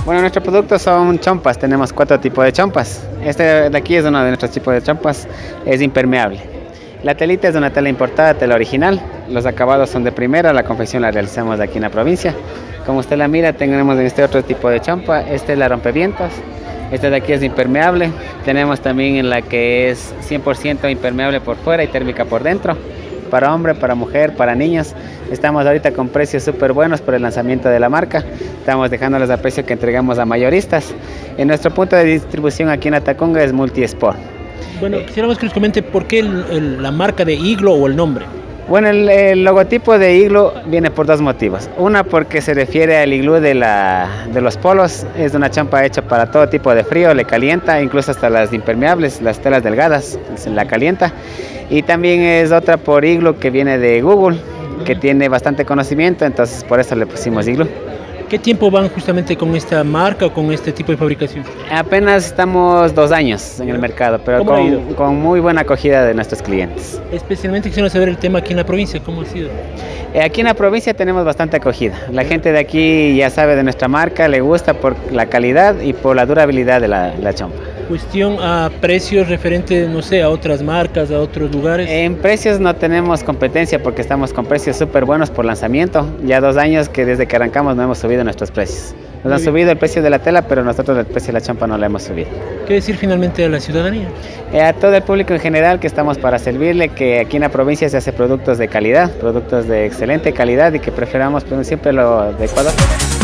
Bueno, nuestros productos son chompas, tenemos 4 tipos de chompas. Este de aquí es uno de nuestros tipos de chompas, es impermeable. La telita es una tela importada, tela original. Los acabados son de primera, la confección la realizamos de aquí en la provincia. Como usted la mira, tenemos este otro tipo de chompa, esta es la rompevientos. Esta de aquí es impermeable. Tenemos también en la que es 100% impermeable por fuera y térmica por dentro. Para hombre, para mujer, para niños. Estamos ahorita con precios súper buenos por el lanzamiento de la marca. Estamos dejándolos a precio que entregamos a mayoristas. En nuestro punto de distribución aquí en Atacunga es Multisport. Bueno, quisiéramos que nos comente por qué la marca de Iglo o el nombre. Bueno, el logotipo de Igloo viene por 2 motivos. Una, porque se refiere al iglú de los polos. Es una champa hecha para todo tipo de frío, le calienta, incluso hasta las impermeables, las telas delgadas, se la calienta. Y también es otra por Igloo, que viene de Google, que tiene bastante conocimiento, entonces por eso le pusimos Igloo. ¿Qué tiempo van justamente con esta marca o con este tipo de fabricación? Apenas estamos 2 años en el mercado, pero con muy buena acogida de nuestros clientes. Especialmente quisiera saber el tema aquí en la provincia, ¿cómo ha sido? Aquí en la provincia tenemos bastante acogida. La gente de aquí ya sabe de nuestra marca, le gusta por la calidad y por la durabilidad de la chompa. Cuestión a precios referentes, no sé, a otras marcas, a otros lugares. En precios no tenemos competencia porque estamos con precios súper buenos por lanzamiento. Ya 2 años que desde que arrancamos no hemos subido nuestros precios. Nos han subido el precio de la tela, pero nosotros el precio de la champa no lo hemos subido. ¿Qué decir finalmente a la ciudadanía? A todo el público en general que estamos para servirle, que aquí en la provincia se hace productos de calidad, productos de excelente calidad y que preferamos siempre lo de Ecuador.